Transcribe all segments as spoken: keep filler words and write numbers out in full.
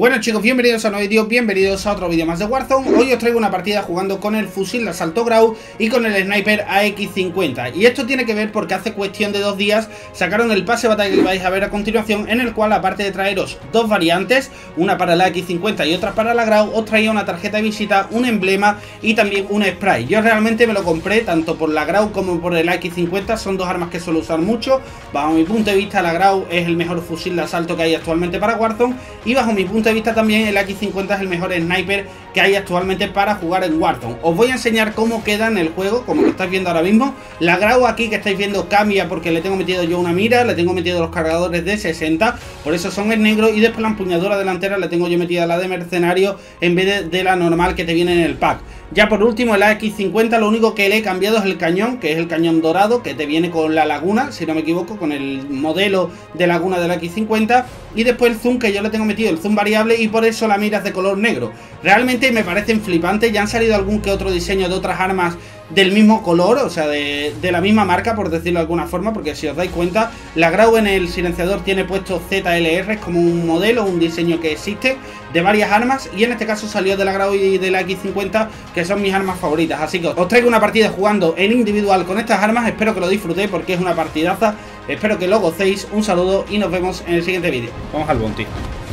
Bueno chicos, bienvenidos a un nuevo vídeo, bienvenidos a otro vídeo más de Warzone. Hoy os traigo una partida jugando con el fusil de asalto Grau y con el sniper A X cincuenta. Y esto tiene que ver porque hace cuestión de dos días sacaron el pase de batalla que vais a ver a continuación, en el cual, aparte de traeros dos variantes, una para la A X cincuenta y otra para la Grau, os traía una tarjeta de visita, un emblema y también un spray. Yo realmente me lo compré tanto por la Grau como por el A X cincuenta, son dos armas que suelo usar mucho. Bajo mi punto de vista, la Grau es el mejor fusil de asalto que hay actualmente para Warzone, y bajo mi punto de vista también el A X cincuenta es el mejor sniper que hay actualmente para jugar en Warzone. Os voy a enseñar cómo queda en el juego, como lo estáis viendo ahora mismo. La Grau aquí que estáis viendo cambia porque le tengo metido yo una mira, le tengo metido los cargadores de sesenta, por eso son en negro, y después la empuñadura delantera le tengo yo metida la de mercenario en vez de, de la normal que te viene en el pack. Ya por último, el A X cincuenta lo único que le he cambiado es el cañón, que es el cañón dorado, que te viene con la laguna, si no me equivoco, con el modelo de laguna del A X cincuenta. Y después el zoom, que yo le tengo metido el zoom variable, y por eso la mira es de color negro. Realmente me parecen flipantes, ya han salido algún que otro diseño de otras armas del mismo color, o sea, de, de la misma marca, por decirlo de alguna forma, porque si os dais cuenta, la Grau en el silenciador tiene puesto Z L R, es como un modelo, un diseño que existe de varias armas, y en este caso salió de la Grau y de la A X cincuenta, que son mis armas favoritas. Así que os traigo una partida jugando en individual con estas armas, espero que lo disfrutéis porque es una partidaza, espero que lo gocéis. Un saludo y nos vemos en el siguiente vídeo. Vamos al bounty.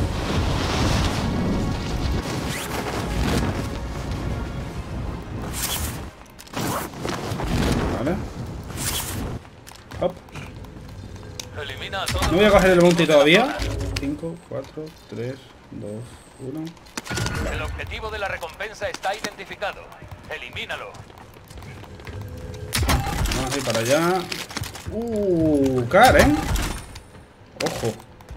Vale. Hop. No voy a coger el bounty todavía. cinco, cuatro, tres, dos, uno. El objetivo de la recompensa está identificado. Elimínalo. Vamos a ir para allá. Uh, car, ¿eh? Ojo.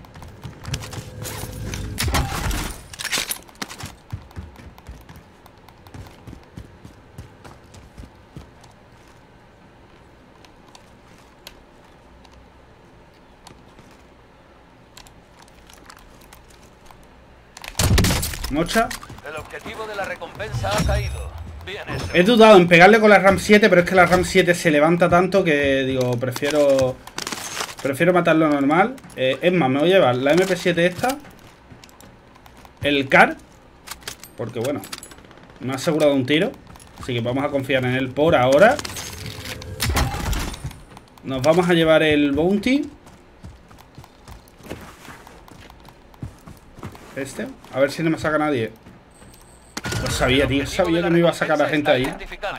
Mocha. El objetivo de la recompensa ha caído. Bien hecho. He dudado en pegarle con la RAM siete, pero es que la RAM siete se levanta tanto que, digo, prefiero Prefiero matarlo normal. eh, Es más, me voy a llevar la M P siete esta, el car, porque bueno, me ha asegurado un tiro, así que vamos a confiar en él por ahora. Nos vamos a llevar el bounty este, a ver si no me saca nadie. Lo sabía, tío, sabía que me iba a sacar la gente ahí.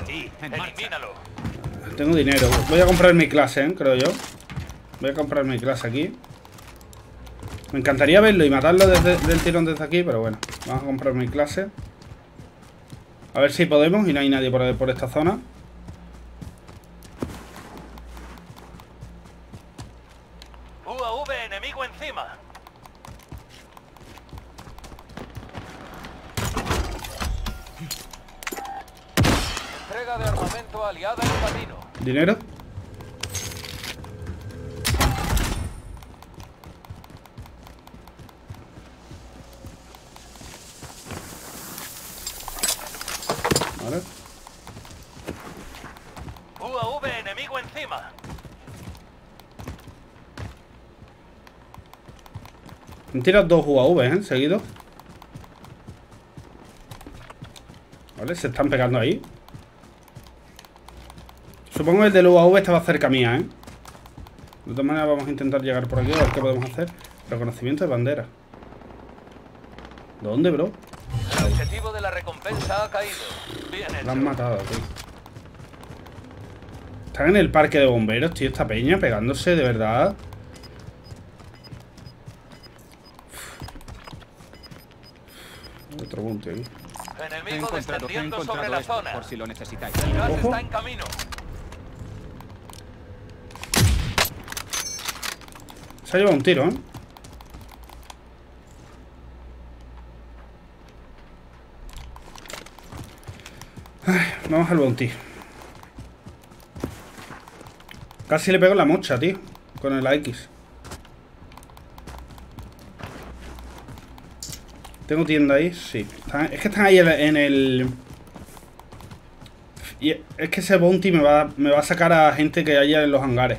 Tengo dinero, voy a comprar mi clase, ¿eh? Creo yo. Voy a comprar mi clase aquí. Me encantaría verlo y matarlo desde del tirón desde aquí, pero bueno, vamos a comprar mi clase. A ver si podemos, y no hay nadie por, por esta zona. U A V enemigo encima. Entrega de armamento aliada en camino. ¿Dinero? Vale. U A V enemigo encima. Me han tirado dos U A V, ¿eh? Seguidos. Vale, se están pegando ahí. Supongo que el del U A V estaba cerca mía, ¿eh? De todas maneras vamos a intentar llegar por aquí a ver qué podemos hacer. Reconocimiento de bandera. ¿Dónde, bro? El objetivo de la recompensa ha caído. Bien hecho. La han matado, tío. Están en el parque de bomberos, tío, esta peña pegándose, de verdad. Otro bounty ahí. Enemigo descendiendo sobre la zona. Por si lo necesitáis. El gas Ojo. está en camino. Se ha llevado un tiro, ¿eh? Ay, vamos al bounty. Casi le pego en la mocha, tío, con el A X. ¿Tengo tienda ahí? Sí. Están, es que están ahí en el... Y es que ese bounty me va, me va a sacar a gente que haya en los hangares.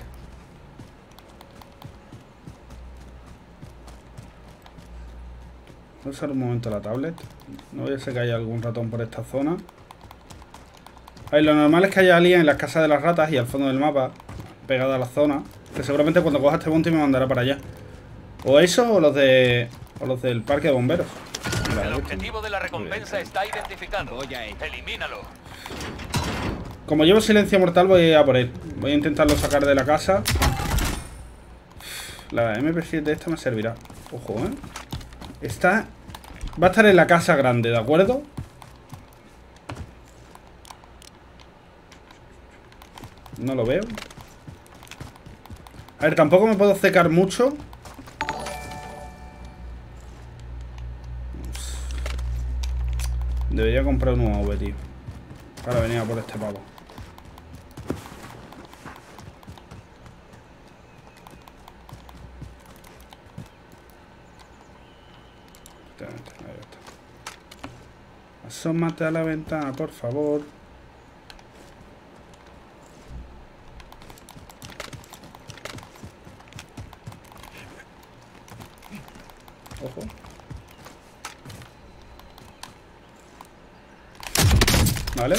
Voy a usar un momento la tablet. No voy a ser que haya algún ratón por esta zona. A ver, lo normal es que haya alguien en las casas de las ratas y al fondo del mapa, pegado a la zona. Que seguramente cuando coja este bounty me mandará para allá. O eso o los de. O los del parque de bomberos. Mira, el objetivo de la recompensa está identificado. Elimínalo. Como llevo silencio mortal voy a por él. Voy a intentarlo sacar de la casa. La eme pe siete esta me servirá. Ojo, eh. Esta va a estar en la casa grande, ¿de acuerdo? No lo veo. A ver, tampoco me puedo secar mucho. Debería comprar un U A V, tío. Para venir a por este pavo. Ahí está. Asómate a la ventana, por favor. Ojo. Vale.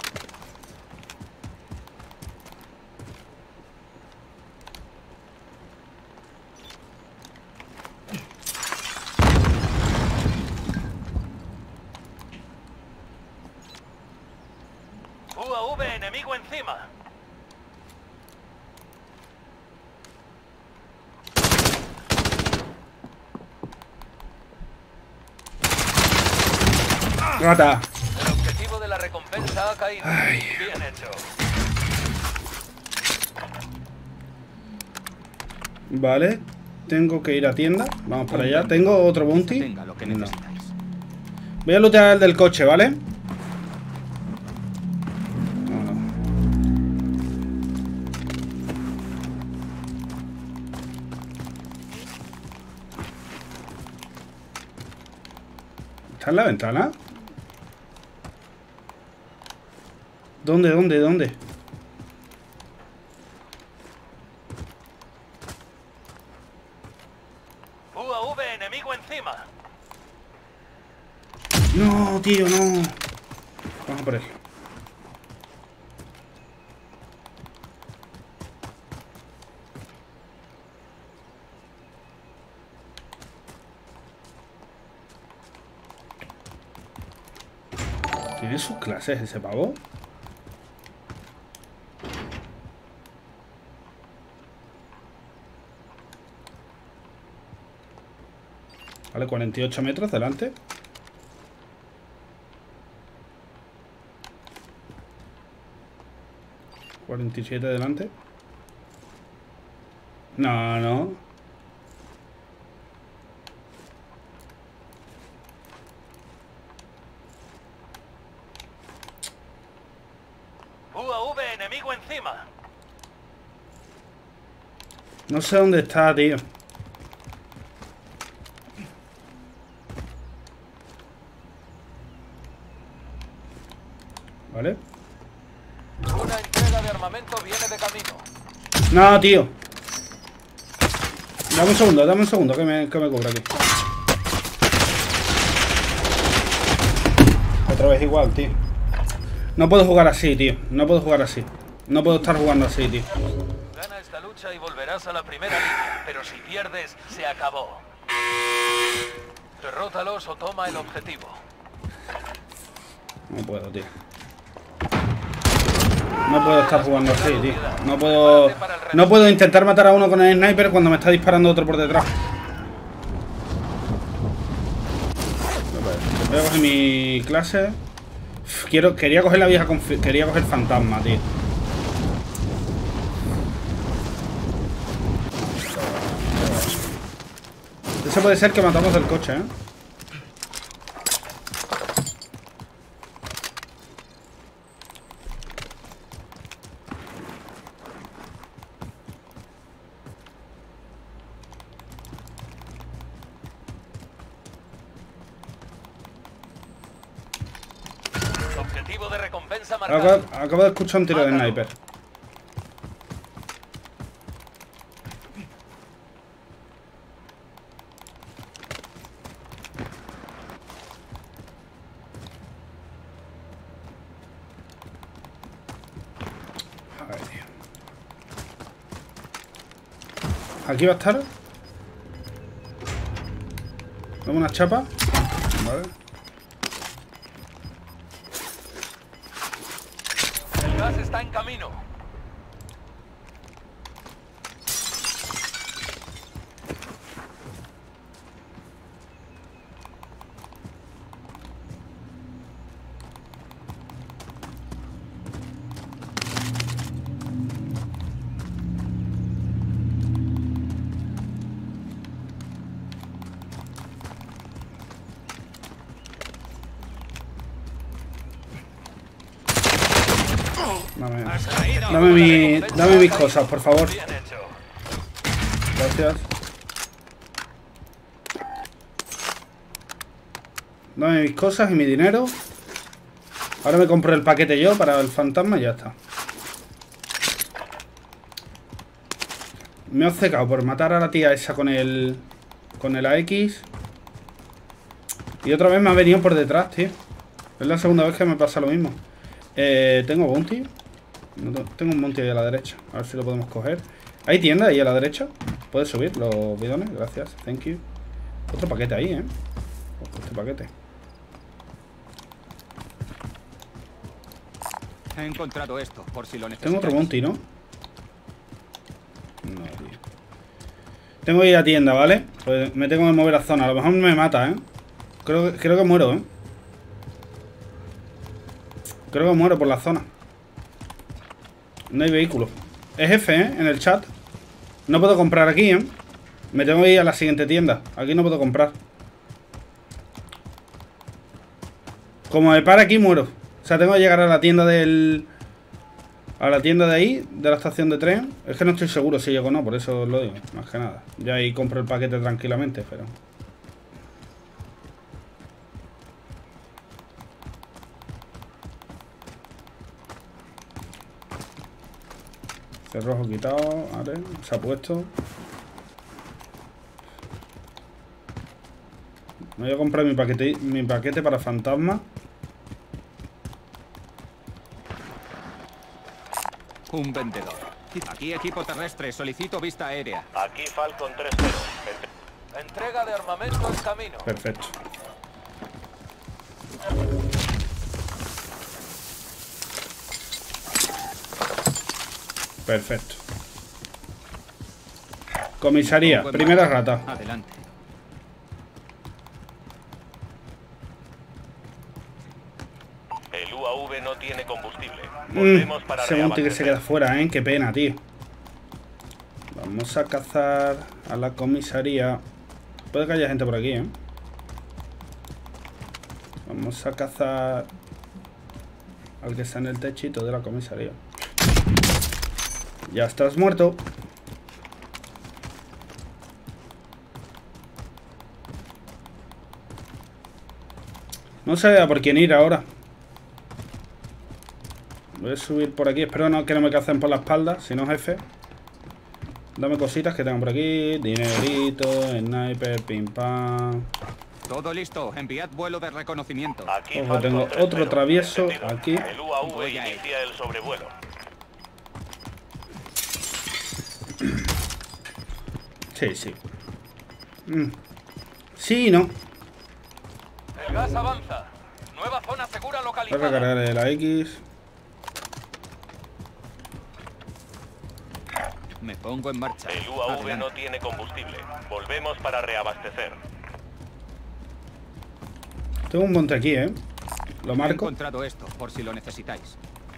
U A V enemigo encima. Rata. El objetivo de la recompensa ha caído. Ay. Bien hecho. Vale. Tengo que ir a tienda. Vamos para allá. Tengo otro bounty. Tenga lo que No. necesitáis. Voy a lootear el del coche, ¿vale? No, no. ¿Está en la ventana? ¿Dónde, dónde, dónde? U A V enemigo encima. No, tío, no. Vamos a por él. ¿Tiene sus clases ese pavo? Vale, cuarenta y ocho metros delante. cuarenta y siete delante. No, no. U A V enemigo encima. No sé dónde está, tío. Vale. Una entrega de armamento viene de camino. No, tío. Dame un segundo, dame un segundo que me, que me cubra aquí. Otra vez igual, tío. No puedo jugar así, tío. No puedo jugar así. No puedo estar jugando así, tío. Gana esta lucha y volverás a la primera línea. Pero si pierdes, se acabó. Derrótalos o toma el objetivo. No puedo, tío. No puedo estar jugando así, tío. No puedo... No puedo intentar matar a uno con el sniper cuando me está disparando otro por detrás. Voy a coger mi clase. Uf, quiero, quería coger la vieja confi... Quería coger fantasma, tío. Ese puede ser que matamos el coche, ¿eh? Objetivo de recompensa marcado. Acabo, acabo de escuchar un tiro de sniper. Aquí va a estar. Dame una chapa. Vale. El gas está en camino. Dame, dame, mi, dame mis cosas, por favor. Bien hecho. Gracias. Dame mis cosas y mi dinero. Ahora me compro el paquete yo para el fantasma y ya está. Me he obcecado por matar a la tía esa con el... Con el A X. Y otra vez me ha venido por detrás, tío. Es la segunda vez que me pasa lo mismo. Eh, tengo bounty. No, tengo un bounty ahí a la derecha. A ver si lo podemos coger. ¿Hay tienda ahí a la derecha? ¿Puedes subir los bidones? Gracias, thank you. Otro paquete ahí, ¿eh? Este paquete. He encontrado esto, por si lo necesitas. Tengo otro bounty, ¿no? No, tío. Tengo que ir a tienda, ¿vale? Pues me tengo que mover a zona. A lo mejor me mata, ¿eh? Creo, creo que muero, ¿eh? Creo que muero por la zona. No hay vehículo. Es F, ¿eh? En el chat. No puedo comprar aquí, ¿eh? Me tengo que ir a la siguiente tienda. Aquí no puedo comprar. Como me para aquí, muero. O sea, tengo que llegar a la tienda del... A la tienda de ahí, de la estación de tren. Es que no estoy seguro si llego o no, por eso os lo digo. Más que nada. Ya ahí compro el paquete tranquilamente, pero... Cerrojo quitado, vale, se ha puesto. Me voy a comprar mi paquete, mi paquete para fantasma. Un vendedor. Aquí equipo terrestre, solicito vista aérea. Aquí Falcon tres cero. Entrega de armamento en camino. Perfecto. Perfecto. Comisaría, primera rata. Adelante. El U A V no tiene combustible. Mm, Volvemos para ese monte que se queda reabastecer. fuera, ¿eh? Qué pena, tío. Vamos a cazar a la comisaría. Puede que haya gente por aquí, ¿eh? Vamos a cazar al que está en el techito de la comisaría. Ya estás muerto. No sé a por quién ir ahora. Voy a subir por aquí. Espero no, que no me cacen por la espalda. Si no, jefe. Dame cositas que tengo por aquí. Dinerito, sniper, pim pam. Todo listo. Enviad vuelo de reconocimiento. Aquí Ojo, Falcon tengo tres cero. otro travieso Entendido. aquí. El U A V Voy a inicia el sobrevuelo. Sí, sí. Mm. Sí y no. El gas avanza. Nueva zona segura Voy a localizada. recargar el A X. Me pongo en marcha. El U A V Adelante. no tiene combustible. Volvemos para reabastecer. Tengo un monte aquí, ¿eh? Lo He marco. encontrado esto, por si lo necesitáis.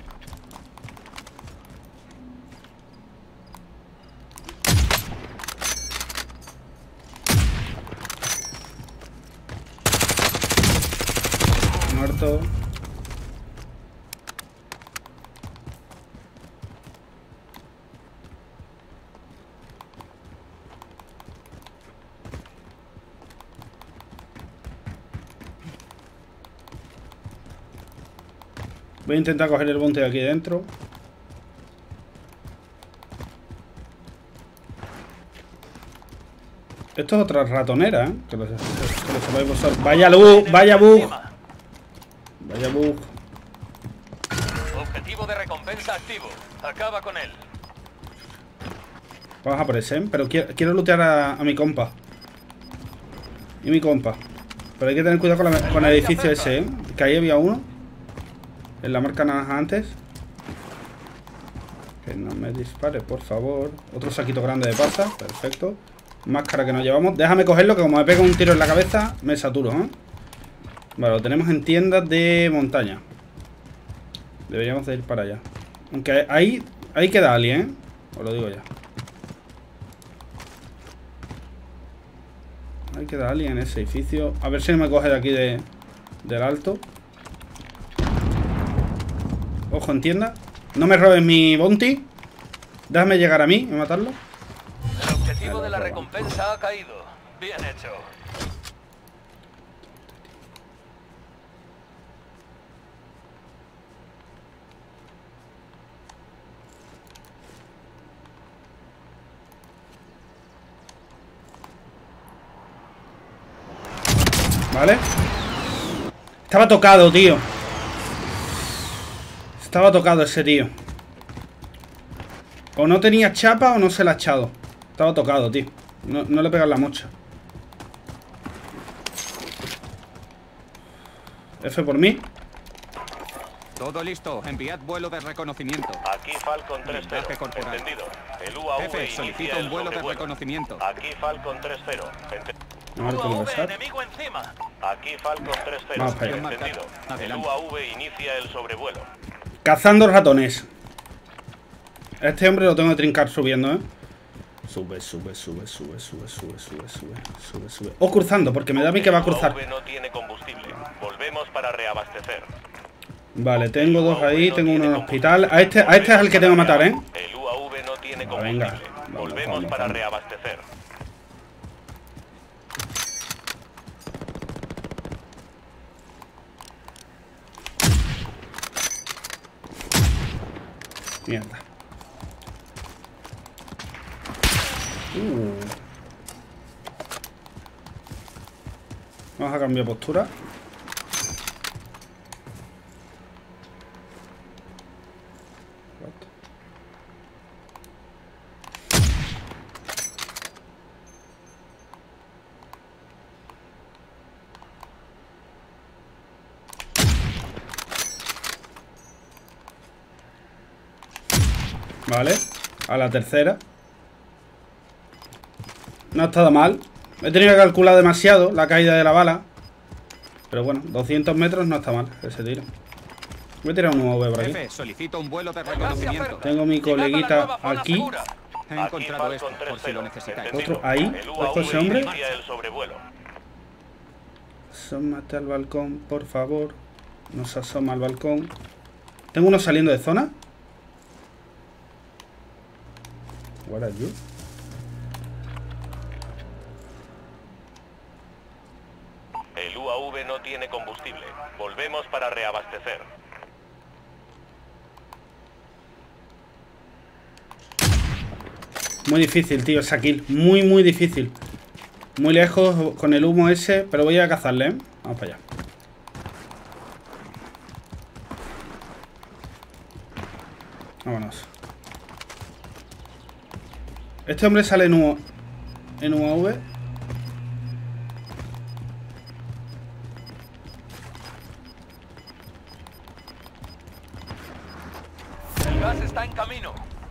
Muerto. Voy a intentar coger el bounty de aquí dentro. Esto es otra ratonera, ¿eh? Que lo, que lo sepáis vosotros. Vaya luz, vaya bug. Vaya bug. Objetivo de recompensa activo. Acaba con él. Vamos a por ese, ¿eh? Pero quiero, quiero lootear a, a mi compa. Y mi compa. Pero hay que tener cuidado con, la, con el edificio ese, ¿eh? Que ahí había uno. En la marca naranja antes. Que no me dispare, por favor. Otro saquito grande de pasta. Perfecto. Máscara que nos llevamos. Déjame cogerlo, que como me pega un tiro en la cabeza, me saturo, ¿eh? Vale, lo tenemos en tiendas de montaña. Deberíamos de ir para allá. Aunque ahí, ahí queda alguien, ¿eh? Os lo digo ya. Ahí queda alguien en ese edificio. A ver si no me coge de aquí de, del alto. Ojo en tienda. No me robes mi bounty. Déjame llegar a mí y matarlo. El objetivo de la recompensa ha caído. Bien hecho. Vale. Estaba tocado, tío. Estaba tocado ese tío. O no tenía chapa o no se la ha echado. Estaba tocado, tío. No, no le pegas la mocha. F por mí. Todo listo. Enviad vuelo de reconocimiento. Aquí Falcon tres cero. Corporal. Entendido. El U A V Jefe, solicito inicia un el vuelo de sobrevuelo. reconocimiento. Aquí Falcon tres cero. Entendido. A ver cómo va a ser. enemigo encima. Aquí Falcon tres cero. Vamos para allá. Entendido. El Adelante. U A V inicia el sobrevuelo. Cazando ratones. A este hombre lo tengo que trincar subiendo, ¿eh? Sube, sube, sube, sube, sube, sube, sube, sube, sube, sube. O cruzando, porque me da a mí que va a cruzar. El U A V no tiene combustible. Volvemos para reabastecer. Vale, tengo dos ahí, tengo uno en el hospital. A este, a este es el que tengo que matar, ¿eh? El U A V no tiene Ah, combustible. venga. Vamos, Volvemos vamos, para vamos. reabastecer. Mierda. Uh. Vamos a cambiar postura. Vale, a la tercera. No ha estado mal. He tenido que calcular demasiado la caída de la bala. Pero bueno, doscientos metros no está mal ese tiro. Voy a tirar un U A V por aquí. Jefe, solicito un vuelo de reconocimiento. Tengo mi coleguita aquí. He encontrado esto, por si lo necesitáis. Otro ahí. El U A Ojo V ese hombre. inicia el sobrevuelo. Asómate al balcón, por favor. No se asoma al balcón. Tengo uno saliendo de zona. What are you? El U A V no tiene combustible. Volvemos para reabastecer. Muy difícil, tío, esa kill. Muy, muy difícil. Muy lejos con el humo ese. Pero voy a cazarle, ¿eh? Vamos para allá. Vámonos. Este hombre sale en U en U A V. El gas está en camino.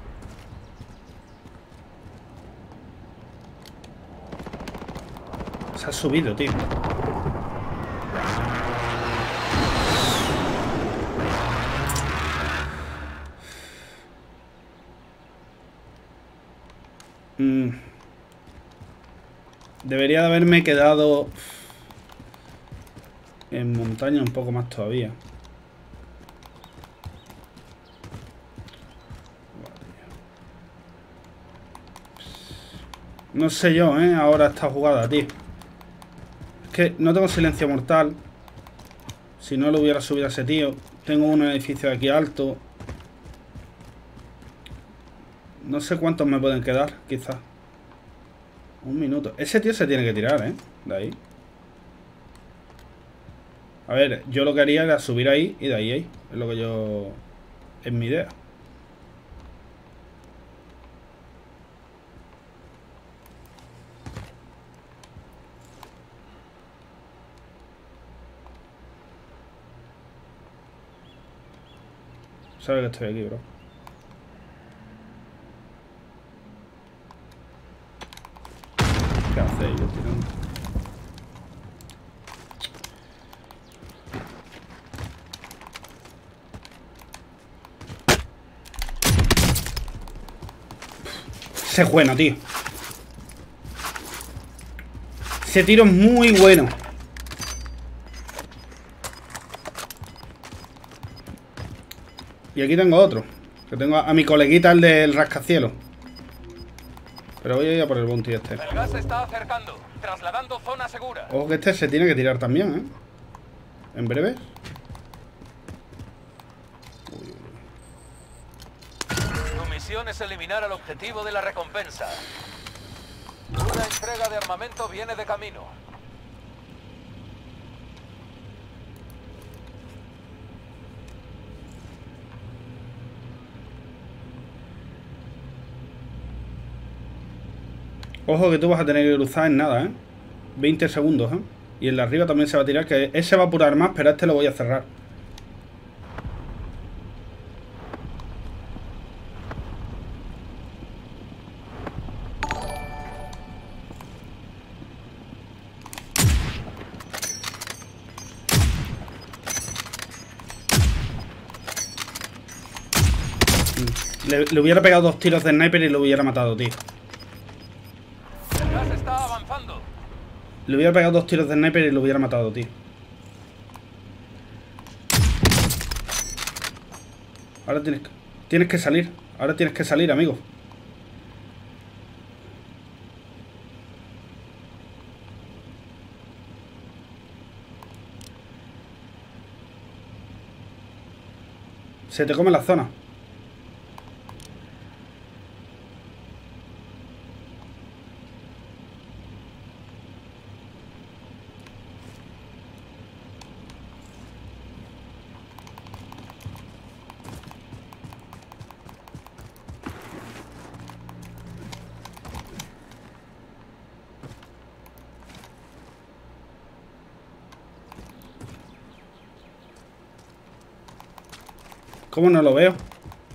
Se ha subido, tío. Mm. Debería de haberme quedado en montaña un poco más todavía. No sé yo, ¿eh? Ahora esta jugada, tío. Es que no tengo silencio mortal. Si no lo hubiera subido a ese tío. Tengo un edificio de aquí alto. No sé cuántos me pueden quedar, quizás. Un minuto. Ese tío se tiene que tirar, ¿eh? De ahí. A ver, yo lo que haría era subir ahí y de ahí ahí. Es lo que yo... Es mi idea. Sabe que estoy aquí, bro. ¿Qué hacéis yo tirando? Ese es bueno, tío. Ese tiro es muy bueno. Y aquí tengo otro. Que tengo a, a mi coleguita, el del rascacielos. Pero voy a ir a por el bounty este. El gas se está acercando, trasladando zona segura. Ojo que este se tiene que tirar también, ¿eh? En breve. Tu misión es eliminar al objetivo de la recompensa. Una entrega de armamento viene de camino. Ojo que tú vas a tener que cruzar en nada, ¿eh? veinte segundos, ¿eh? Y el de arriba también se va a tirar, que ese va a apurar más, pero a este lo voy a cerrar. Le, le hubiera pegado dos tiros de sniper y lo hubiera matado, tío. El gas está avanzando. Le hubiera pegado dos tiros de sniper y lo hubiera matado, tío. Ahora tienes que, tienes que salir. Ahora tienes que salir, amigo. Se te come la zona. ¿Cómo no lo veo?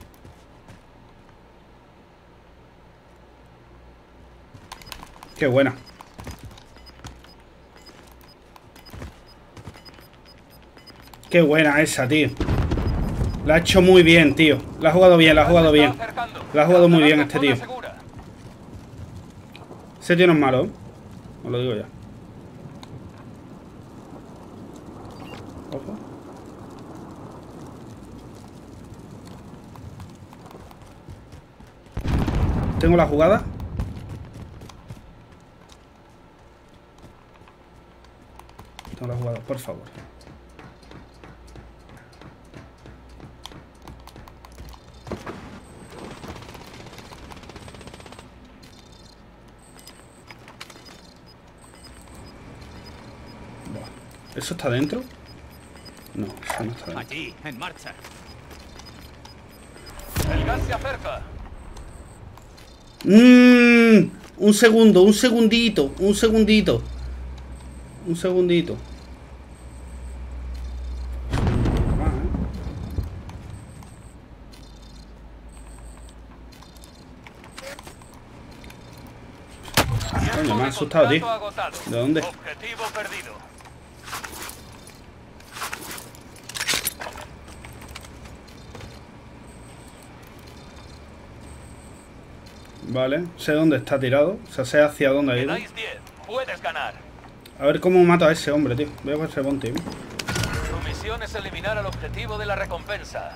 Qué buena. Qué buena esa, tío. La ha hecho muy bien, tío. La ha jugado bien, la ha jugado bien. La ha jugado muy bien este tío. Ese tío no es malo, ¿eh? Os lo digo ya. Ojo. Tengo la jugada. Tengo la jugada, por favor. ¿Eso está dentro? No, eso no está dentro. Allí, en marcha. El gas se acerca. Mmm, un segundo, un segundito, un segundito. Un segundito. Coño, me ha asustado, tío. ¿De dónde? Objetivo perdido. Vale, sé dónde está tirado. O sea, sé hacia dónde ha ido. Quedáis diez. Puedes ganar. A ver cómo mato a ese hombre, tío. Voy a por ese bounty. Tu misión es eliminar al objetivo de la recompensa.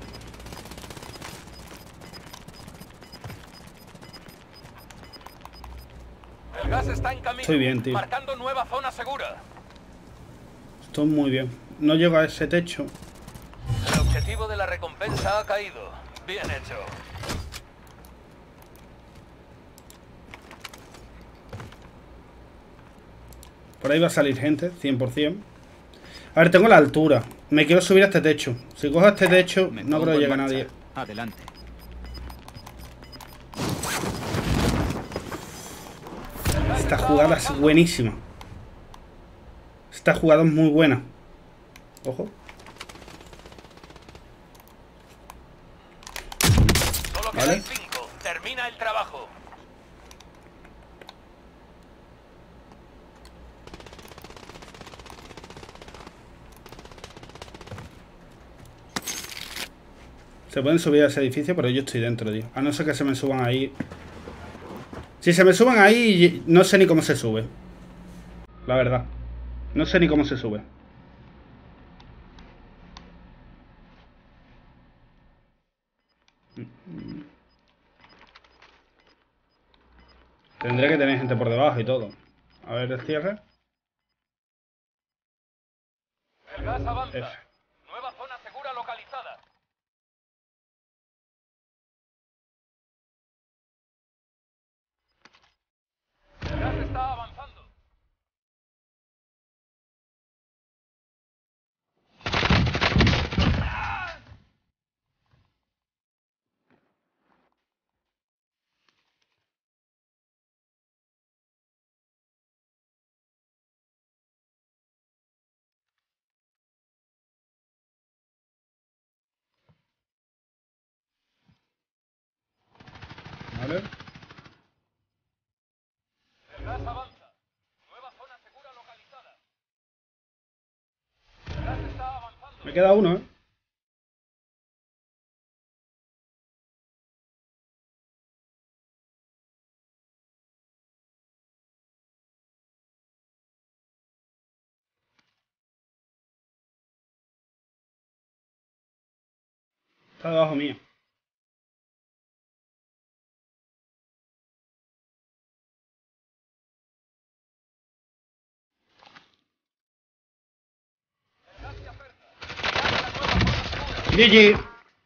El gas está en camino. Estoy bien, tío. Marcando nueva zona segura. Estoy muy bien. No llego a ese techo. El objetivo de la recompensa ha caído. Bien hecho. Por ahí va a salir gente, cien por cien. A ver, tengo la altura. Me quiero subir a este techo. Si cojo este techo, Me no pongo creo que en llegue marcha. nadie. Adelante. Esta jugada es buenísima. Esta jugada es muy buena. Ojo. Termina el trabajo. Se pueden subir a ese edificio, pero yo estoy dentro, tío. A no ser que se me suban ahí. Si se me suben ahí, no sé ni cómo se sube. La verdad. No sé ni cómo se sube. Tendré que tener gente por debajo y todo. A ver el cierre. El gas avanza. F. Nueva zona segura localizada. El gas está avanzando. Vale. El gas avanza. Nueva zona segura localizada. El gas está avanzando. Me queda uno, ¿eh? Está debajo mío. G G.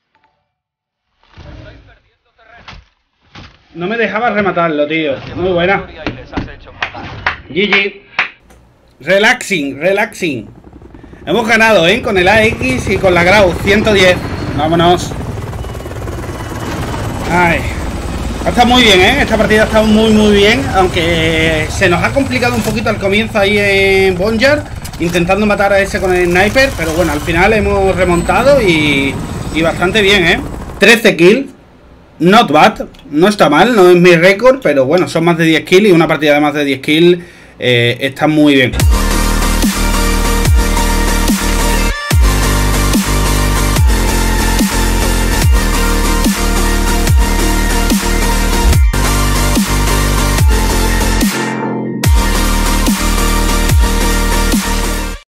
No me dejaba rematarlo, tío. Muy buena. G G. Relaxing, relaxing. Hemos ganado, ¿eh? Con el A X y con la Grau. ciento diez. Vámonos. Ay. Ha estado muy bien, ¿eh? Esta partida ha estado muy, muy bien. Aunque se nos ha complicado un poquito al comienzo ahí en Boneyard, intentando matar a ese con el sniper. Pero bueno, al final hemos remontado y, y bastante bien, ¿eh? trece kills. Not bad. No está mal, no es mi récord. Pero bueno, son más de diez kills y una partida de más de diez kills eh, está muy bien.